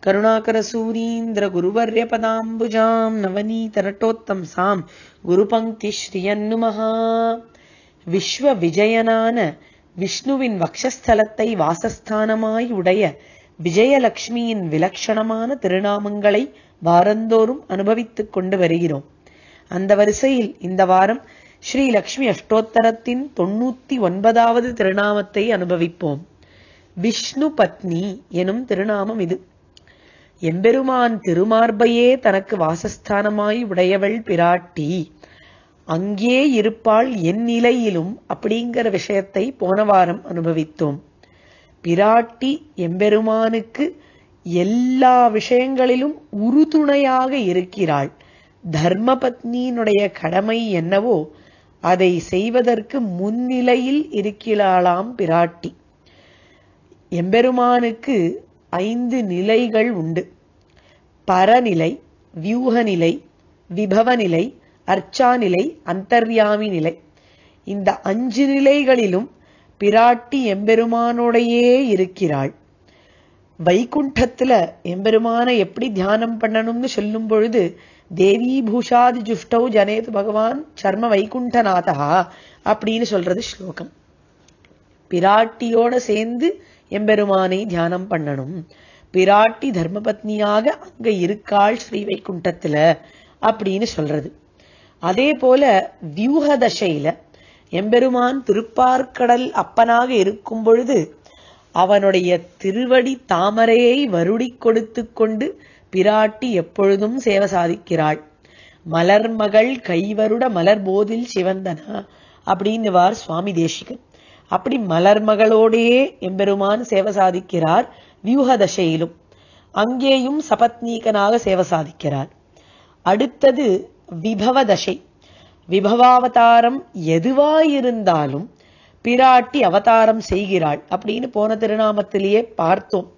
करुणाकरसूरीन्द्र गुरुवर्यपदाम्बुजां नवनीतनटोत्तंसां गुरुपङ्क्तिश्रियन्नुमः. விஸ்வவிஜயனான விஷ்ணுவின் வக்ஷஸ்தலத்தை வாசஸ்தானமாய் உடைய விஜயலட்சுமியின் விலட்சணமான திருநாமங்களை வாரந்தோறும் அனுபவித்துக் கொண்டு வருகிறோம். அந்த வரிசையில் இந்த வாரம் ஸ்ரீ லக்ஷ்மி அஷ்டோத்தரத்தின் 99வது திருநாமத்தை அனுபவிப்போம். விஷ்ணு பத்னி எனும் திருநாமம் இது. எம்பெருமான் திருமார்பையே தனக்கு வாசஸ்தானமாய் உடையவள் பிராட்டி, அங்கே இருப்பாள் என் நிலையிலும் அப்படிங்கிற விஷயத்தை போன வாரம் அனுபவித்தோம். பிராட்டி எம்பெருமானுக்கு எல்லா விஷயங்களிலும் உறுதுணையாக இருக்கிறாள். தர்மபத்னியினுடைய கடமை என்னவோ அதை செய்வதற்கு முன்னிலையில் இருக்கிறாளாம் பிராட்டி. எம்பெருமானுக்கு 5 நிலைகள் உண்டு. பரநிலை, வியூகநிலை, விபவநிலை, அர்ச்சாநிலை, அந்தர்யாமி நிலை. இந்த 5 நிலைகளிலும் பிராட்டி எம்பெருமானோடையே இருக்கிறாள். வைகுண்டத்துல எம்பெருமான எப்படி தியானம் பண்ணணும்னு சொல்லும் பொழுது தேவி பூஷாதி ஜுஷ்டௌ ஜனேது பகவான் சர்ம வைகுண்டநாதா அப்படின்னு சொல்றது ஸ்லோகம். பிராட்டியோட சேர்ந்து எம்பெருமானை தியானம் பண்ணணும். பிராட்டி தர்மபத்னியாக அங்க இருக்காள் ஸ்ரீ வைகுண்டத்துல அப்படின்னு சொல்றது. அதே போல வியூக தசையில எம்பெருமான் திருப்பார்க்கடல் அப்பனாக இருக்கும் பொழுது அவனுடைய திருவடி தாமரையை வருடி கொடுத்து கொண்டு பிராட்டி எப்பொழுதும் சேவை சாதிக்கிறாள். மலர்மகள் கைவருட மலர் போதில் சிவந்தனா அப்படின்னுவார் சுவாமி தேசிகன். அப்படி மலர்மகளோடையே எம்பெருமான் சேவை சாதிக்கிறார். வியூக தசையிலும் அங்கேயும் சபத்னீகனாக சேவை சாதிக்கிறார். அடுத்தது விபவ தசை. விபவாவதாரம் எதுவாயிருந்தாலும் பிராட்டி அவதாரம் செய்கிறாள் அப்படின்னு போன திருநாமத்திலேயே பார்த்தோம்.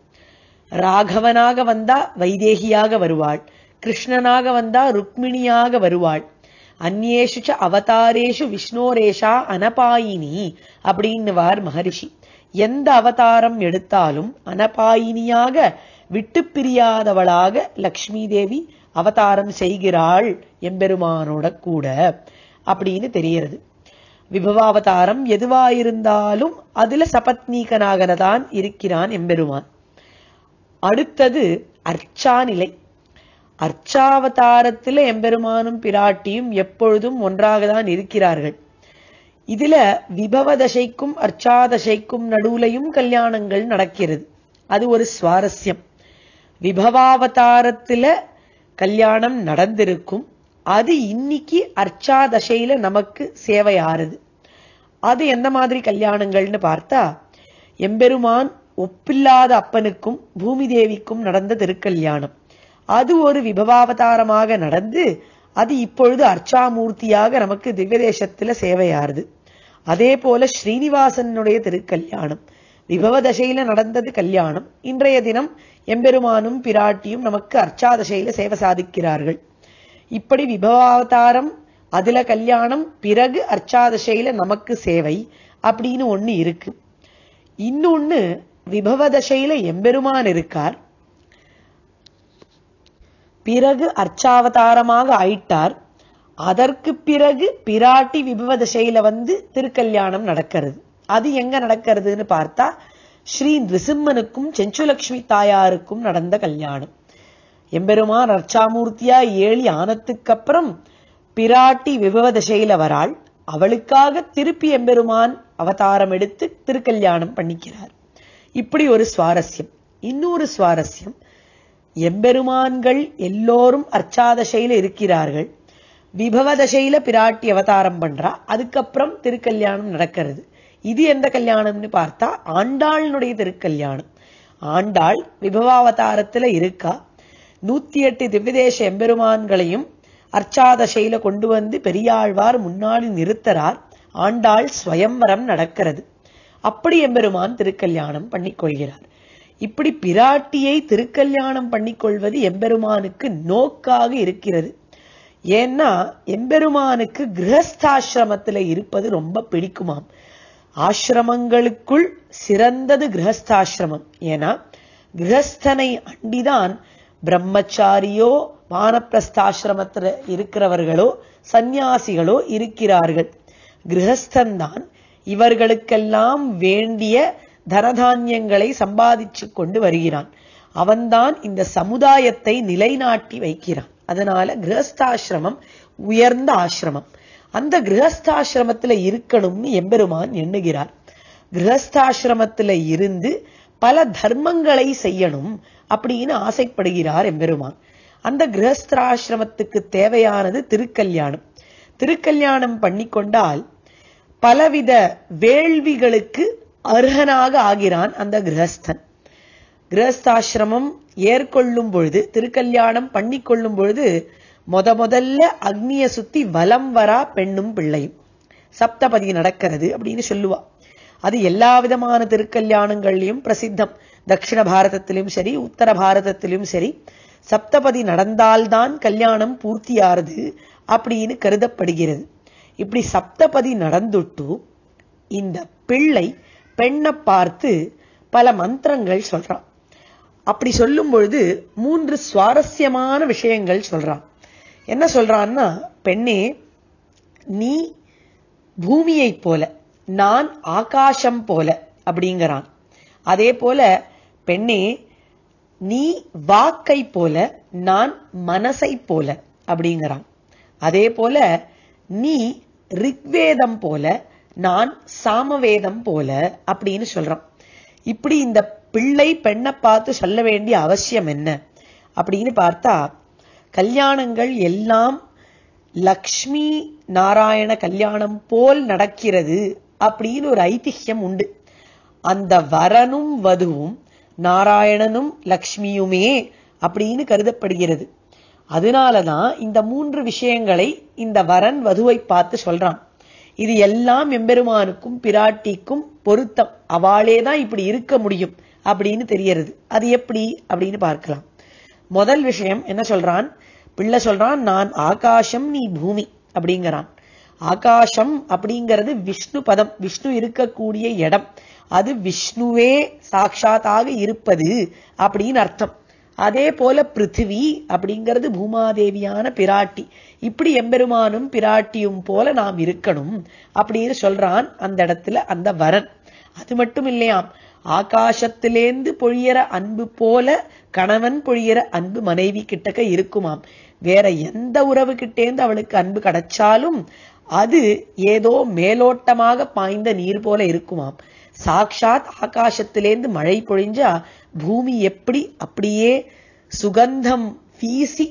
ராகவனாக வந்தா வைதேகியாக வருவாள், கிருஷ்ணனாக வந்தா ருக்மிணியாக வருவாள். அந்நேஷு அவதாரேஷு விஷ்ணோரேஷா அனபாயினி அப்படின்னுவார் மகரிஷி. எந்த அவதாரம் எடுத்தாலும் அனபாயினியாக விட்டு பிரியாதவளாக லக்ஷ்மி தேவி அவதாரம் செய்கிறாள் எம்பெருமானோட கூட அப்படின்னு தெரிகிறது. விபவாவதாரம் எதுவாயிருந்தாலும் அதுல சபத்னீகனாகதான் இருக்கிறான் எம்பெருமான். அடுத்தது அர்ச்சாநிலை. அர்ச்சாவதாரத்துல எம்பெருமானும் பிராட்டியும் எப்பொழுதும் ஒன்றாகத்தான் இருக்கிறார்கள். இதுல விபவ தசைக்கும் அர்ச்சாதசைக்கும் நடுவுலையும் கல்யாணங்கள் நடக்கிறது. அது ஒரு சுவாரஸ்யம். விபவாவதாரத்துல கல்யாணம் நடந்திருக்கும், அது இன்னைக்கு அர்ச்சாதசையில நமக்கு சேவையாறுது. அது எந்த மாதிரி கல்யாணங்கள்னு பார்த்தா, எம்பெருமான் ஒப்பில்லாத அப்பனுக்கும் பூமி தேவிக்கும் நடந்த திருக்கல்யாணம், அது ஒரு விபவாவதாரமாக நடந்து அது இப்பொழுது அர்ச்சாமூர்த்தியாக நமக்கு திவ்யதேசத்துல சேவையாறுது. அதே போல ஸ்ரீனிவாசனுடைய திருக்கல்யாணம் விபவ தசையில நடந்தது கல்யாணம். இன்றைய தினம் எம்பெருமானும் பிராட்டியும் நமக்கு அர்ச்சாதசையில சேவை சாதிக்கிறார்கள். இப்படி விபவாவதாரம் அதுல கல்யாணம், பிறகு அர்ச்சாதசையில நமக்கு சேவை அப்படின்னு ஒண்ணு இருக்கு. இன்னொன்னு விபவ தசையில எம்பெருமான் இருக்கார், பிறகு அர்ச்சாவதாரமாக ஆயிட்டார். அதற்கு பிறகு பிராட்டி விபவ தசையில வந்து திருக்கல்யாணம் நடக்கிறது. அது எங்க நடக்கிறதுன்னு பார்த்தா ஸ்ரீ நிருசிம்மனுக்கும் செஞ்சுலக்ஷ்மி தாயாருக்கும் நடந்த கல்யாணம். எம்பெருமான் அர்ச்சாமூர்த்தியா ஏழி ஆனத்துக்கு அப்புறம் பிராட்டி விபவ தசையில வராள். அவளுக்காக திருப்பி எம்பெருமான் அவதாரம் எடுத்து திருக்கல்யாணம் பண்ணிக்கிறார். இப்படி ஒரு சுவாரஸ்யம். இன்னொரு சுவாரஸ்யம், எம்பெருமான்கள் எல்லோரும் அர்ச்சாதசையில இருக்கிறார்கள். விபவ தசையில பிராட்டி அவதாரம் பண்றா, அதுக்கப்புறம் திருக்கல்யாணம் நடக்கிறது. இது எந்த கல்யாணம்னு பார்த்தா ஆண்டாளுடைய திருக்கல்யாணம். ஆண்டாள் விபவாவதாரத்துல இருக்கா. 108 திவ்யதேச எம்பெருமான்களையும் அர்ச்சாதசையில கொண்டு வந்து பெரியாழ்வார் முன்னாடி நிறுத்தறார். ஆண்டாள் ஸ்வயம்வரம் நடக்கிறது. அப்படி எம்பெருமான் திருக்கல்யாணம் பண்ணிக்கொள்கிறார். இப்படி பிராட்டியை திருக்கல்யாணம் பண்ணிக்கொள்வது எம்பெருமானுக்கு நோக்காக இருக்கிறது. ஏன்னா எம்பெருமானுக்கு கிரகஸ்தாசிரமத்துல இருப்பது ரொம்ப பிடிக்குமாம். ஆசிரமங்களுக்குள் சிறந்தது கிரகஸ்தாசிரமம். ஏன்னா கிரகஸ்தனை அண்டிதான் பிரம்மச்சாரியோ வானப்பிரஸ்தாசிரமத்துல இருக்கிறவர்களோ சந்நியாசிகளோ இருக்கிறார்கள். கிரகஸ்தன் தான் இவர்களுக்கெல்லாம் வேண்டிய தனதானியங்களை சம்பாதிச்சு கொண்டு வருகிறான். அவன்தான் இந்த சமுதாயத்தை நிலைநாட்டி வைக்கிறான். அதனால கிரகஸ்தாசிரமம் உயர்ந்த ஆசிரமம். அந்த கிரகஸ்தாசிரமத்துல இருக்கணும்னு எம்பெருமான் எண்ணுகிறார். கிரகஸ்தாசிரமத்துல இருந்து பல தர்மங்களை செய்யணும் அப்படின்னு ஆசைப்படுகிறார் எம்பெருமான். அந்த கிரகஸ்தாசிரமத்துக்கு தேவையானது திருக்கல்யாணம். திருக்கல்யாணம் பண்ணிக்கொண்டால் பலவித வேள்விகளுக்கு அர்ஹனாக ஆகிறான் அந்த கிரகஸ்தன். கிரகஸ்தாசிரமம் ஏற்கொள்ளும் பொழுது, திருக்கல்யாணம் பண்ணிக்கொள்ளும் பொழுது முதல்ல அக்னிய சுத்தி வலம் வரா பெண்ணும் பிள்ளையும் சப்தபதி நடக்கிறது அப்படின்னு சொல்லுவா. அது எல்லா விதமான திருக்கல்யாணங்கள்லயும் பிரசித்தம். தட்சிண பாரதத்திலும் சரி, உத்தர பாரதத்திலும் சரி, சப்தபதி நடந்தால்தான் கல்யாணம் பூர்த்தியாருது அப்படின்னு கருதப்படுகிறது. இப்படி சப்தபதி நடந்துட்டு இந்த பிள்ளை பெண்ணை பார்த்து பல மந்திரங்கள் சொல்றான். அப்படி சொல்லும் பொழுது 3 சுவாரஸ்யமான விஷயங்கள் சொல்றான். என்ன சொல்றான்னா, பெண்ணே நீ பூமியை போல, நான் ஆகாசம் போல அப்படிங்கிறான். அதே போல பெண்ணே நீ வாக்கை போல, நான் மனசை போல அப்படிங்கிறான். அதே போல நீ ரிக்வேதம் போல, நான் சாமவேதம் போல அப்படின்னு சொல்றான். இப்படி இந்த பிள்ளை பெண்ணை பார்த்து சொல்ல வேண்டிய அவசியம் என்ன அப்படின்னு பார்த்தா, கல்யாணங்கள் எல்லாம் லக்ஷ்மி நாராயண கல்யாணம் போல் நடக்கிறது அப்படின்னு ஒரு ஐதிஹ்யம் உண்டு. அந்த வரனும் வதுவும் நாராயணனும் லக்ஷ்மியுமே அப்படின்னு கருதப்படுகிறது. அதனாலதான் இந்த 3 விஷயங்களை இந்த வரன் வதுவை பார்த்து சொல்றான். இது எல்லாம் எம்பெருமானுக்கும் பிராட்டிக்கும் பொருத்தம். அவளேதான் இப்படி இருக்க முடியும் அப்படின்னு தெரியறது. அது எப்படி அப்படின்னு பார்க்கலாம். முதல் விஷயம் என்ன சொல்றான், பிள்ளை சொல்றான், நான் ஆகாசம் நீ பூமி அப்படிங்கிறான். ஆகாசம் அப்படிங்கிறது விஷ்ணு பதம், விஷ்ணு இருக்கக்கூடிய இடம். அது விஷ்ணுவே சாட்சாத்தாக இருப்பது அப்படின்னு அர்த்தம். அதே போல பிருத்திவி அப்படிங்கிறது பூமாதேவியான பிராட்டி. இப்படி எம்பெருமானும் பிராட்டியும் போல நாம் இருக்கணும் அப்படின்னு சொல்றான் அந்த இடத்துல அந்த வரன். அது மட்டும் இல்லையாம், ஆகாசத்திலேந்து பொழியற அன்பு போல கணவன் பொழியற அன்பு மனைவி கிட்டக்க இருக்குமாம். வேற எந்த உறவு கிட்டேந்து அவளுக்கு அன்பு கிடைச்சாலும் அது ஏதோ மேலோட்டமாக பாய்ந்த நீர் போல இருக்குமாம். சாக்ஷாத் ஆகாசத்திலேந்து மழை பொழிஞ்சா பூமி எப்படி அப்படியே சுகந்தம் வீசி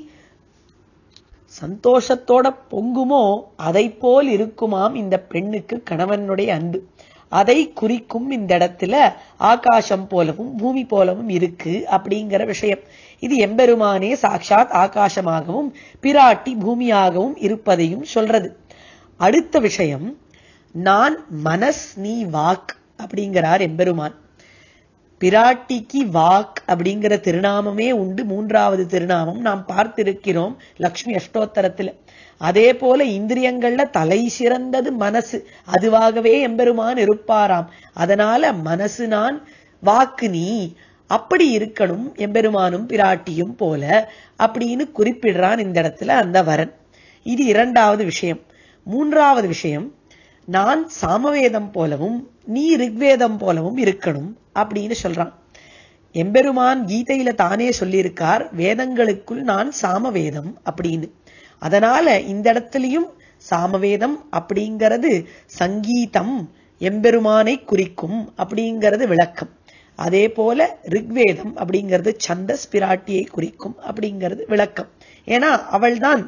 சந்தோஷத்தோட பொங்குமோ அதை போல் இருக்குமாம் இந்த பெண்ணுக்கு கணவனுடைய அன்பு. அதை குறிக்கும் இந்த இடத்துல ஆகாசம் போலவும் பூமி போலவும் இருக்கு அப்படிங்கிற விஷயம். இது எம்பெருமானே சாட்சாத் ஆகாசமாகவும் பிராட்டி பூமியாகவும் இருப்பதையும் சொல்றது. அடுத்த விஷயம், நான் மனஸ் நீ வாக் அப்படிங்கிறார் எம்பெருமான். பிராட்டிக்கு வாக் அப்படிங்கிற திருநாமமே உண்டு. 3வது திருநாமம் நாம் பார்த்திருக்கிறோம் லக்ஷ்மி அஷ்டோத்தரத்துல. அதே போல இந்திரியங்கள்ல தலை சிறந்தது மனசு, அதுவாகவே எம்பெருமான் இருப்பாராம். அதனால மனசு நான், வாக்கு நீ, அப்படி இருக்கணும் எம்பெருமானும் பிராட்டியும் போல அப்படின்னு குறிப்பிடுறான் இந்த இடத்துல அந்த வரன். இது 2வது விஷயம். 3வது விஷயம், நான் சாமவேதம் போலவும் நீ ரிக்வேதம் போலவும் இருக்கணும் அப்படின்னு சொல்றான். எம்பெருமான் கீதையில தானே சொல்லியிருக்கார், வேதங்களுக்குள் நான் சாமவேதம் அப்படின்னு. அதனால இந்த இடத்துலயும் சாமவேதம் அப்படிங்கிறது சங்கீதம் எம்பெருமானை குறிக்கும் அப்படிங்கிறது விளக்கம். அதே போல ரிக்வேதம் அப்படிங்கிறது சந்தஸ் பிராட்டியை குறிக்கும் அப்படிங்கிறது விளக்கம். ஏன்னா அவள்தான்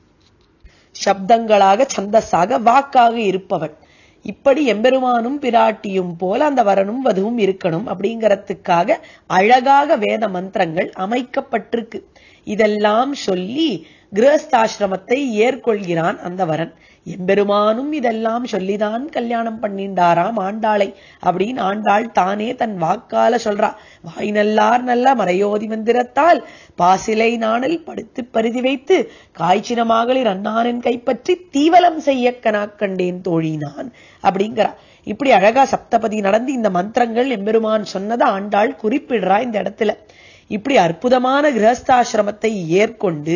சப்தங்களாக சந்தஸாக வாக்காக இருப்பவள். இப்படி எம்பெருமானும் பிராட்டியும் போல அந்த வரனும் வதுவும் இருக்கணும் அப்படிங்கறதுக்காக அழகாக வேத மந்திரங்கள் அமைக்கப்பட்டிருக்கு. இதெல்லாம் சொல்லி கிரகஸ்தாசிரமத்தை ஏற்கொள்கிறான் அந்த வரன். எம்பெருமானும் இதெல்லாம் சொல்லிதான் கல்யாணம் பண்ணிண்டாராம் ஆண்டாளை அப்படின்னு ஆண்டாள் தானே தன் வாக்கால சொல்றா. வாய் நல்லார் நல்ல மறையோதி மந்திரத்தால் பாசிலை நாணல் படுத்து பரிதி வைத்து காய்ச்சின மகளிர் அண்ணானின் கைப்பற்றி தீவலம் செய்ய கனாக்கண்டேன் தோழினான் அப்படிங்கிறா. இப்படி அழகா சப்தபதி நடந்து இந்த மந்திரங்கள் எம்பெருமான் சொன்னதை ஆண்டாள் குறிப்பிடுறா இந்த இடத்துல. இப்படி அற்புதமான கிரகஸ்தாசிரமத்தை ஏற்கொண்டு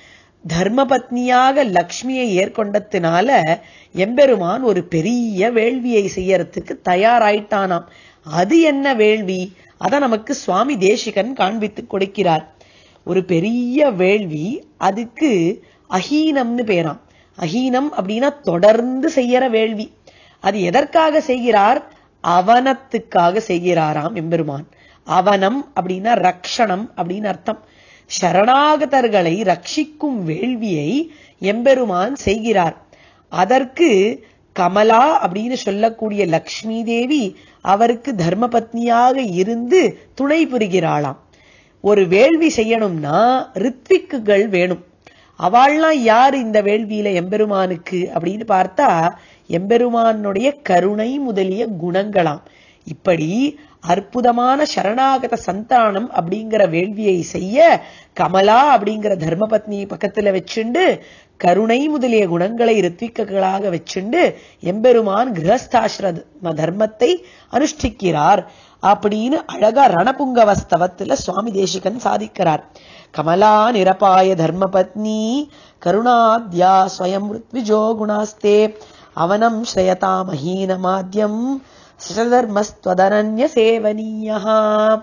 தர்மபத்னியாக லக்ஷ்மியை ஏற்கொண்டதுனால எம்பெருமான் ஒரு பெரிய வேள்வியை செய்யறதுக்கு தயாராயிட்டானாம். அது என்ன வேள்வி? அத நமக்கு சுவாமி தேசிகன் காண்பித்து கொடுக்கிறார். ஒரு பெரிய வேள்வி, அதுக்கு அஹீனம்னு பேராம். அஹீனம் அப்படின்னா தொடர்ந்து செய்யற வேள்வி. அது எதற்காக செய்கிறார்? அவனத்துக்காக செய்கிறாராம் எம்பெருமான். அவனம் அப்படின்னா ரக்ஷணம் அப்படின்னு அர்த்தம். சரணாகதர்களை ரட்சிக்கும் வேள்வியை எம்பெருமான் செய்கிறார். அதற்கு கமலா அப்படின்னு சொல்லக்கூடிய லக்ஷ்மி தேவி அவருக்கு தர்மபத்னியாக இருந்து துணை புரிகிறாளாம். ஒரு வேள்வி செய்யணும்னா ரித்விக்குகள் வேணும். அவள்லாம் யார் இந்த வேள்வியில எம்பெருமானுக்கு அப்படின்னு பார்த்தா எம்பெருமானுடைய கருணை முதலிய குணங்களாம். இப்படி அற்புதமான சரணாகத சந்தானம் அப்படிங்கிற வேள்வியை செய்ய கமலா அப்படிங்கிற தர்மபத்னியை பக்கத்துல வச்சுண்டு கருணை முதலிய குணங்களை ரித்விக்கங்களாக வச்சுண்டு எம்பெருமான் கிரகஸ்தாசிரம தர்மத்தை அனுஷ்டிக்கிறார் அப்படின்னு அழகா ரணபுங்கவஸ்தவத்துல சுவாமி தேசிகன் சாதிக்கிறார். கமலா நிரபாய தர்மபத்னி கருணாத்யா ஸ்வயம் ருத்விஜோ குணாஸ்தே அவனம் ஸ்ரயதா மஹீனமாத்யம் சதர்மஸ்வதனன்ய சேவனீயா.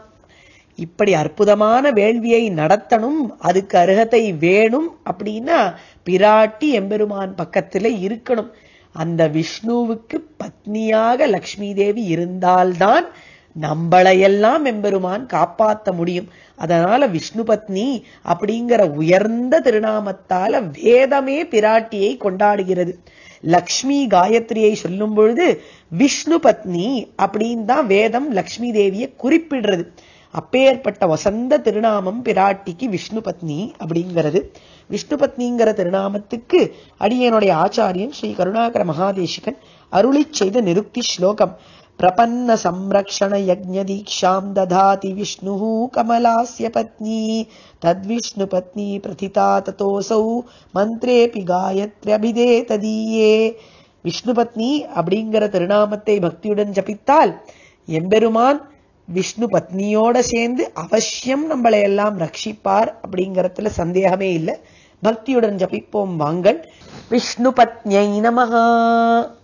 இப்படி அற்புதமான வேள்வியை நடத்தணும், அதுக்கு அருகதை வேணும் அப்படின்னா பிராட்டி எம்பெருமான் பக்கத்துல இருக்கணும். அந்த விஷ்ணுவுக்கு பத்னியாக லக்ஷ்மி தேவி இருந்தால்தான் நம்மளையெல்லாம் எம்பெருமான் காப்பாற்ற முடியும். அதனால விஷ்ணு பத்னி அப்படிங்கிற உயர்ந்த திருநாமத்தால வேதமே பிராட்டியை கொண்டாடுகிறது. லக்ஷ்மி காயத்ரியை சொல்லும் பொழுது விஷ்ணு பத்னி அப்படின்னு தான் வேதம் லக்ஷ்மி தேவியை குறிப்பிடுறது. அப்பேற்பட்ட வசந்த திருநாமம் பிராட்டிக்கு விஷ்ணு பத்னி அப்படிங்கிறது. விஷ்ணு பத்னிங்கிற திருநாமத்துக்கு அடியனுடைய ஆச்சாரியன் ஸ்ரீ கருணாகர மகாதேசிகன் அருளி செய்த நிருக்தி ஸ்லோகம். பிரபன்ன சம்ரக்ஷண யஜ்ஞ தீக்ஷாம் ததாதி விஷ்ணு கமலாஸ்ய பத்னி தத்விஷ்ணு பத்னி பிரதிதா ததோசௌ மந்த்ரேபி காயத்ர்யபிதே ததீயே. விஷ்ணு பத்னி அப்படிங்கிற திருநாமத்தை பக்தியுடன் ஜபித்தால் எம்பெருமான் விஷ்ணு பத்னியோட சேர்ந்து அவசியம் நம்மளை எல்லாம் ரட்சிப்பார் அப்படிங்கறதுல சந்தேகமே இல்லை. பக்தியுடன் ஜபிப்போம் வாங்கள். விஷ்ணு பத்னியை நமஹ.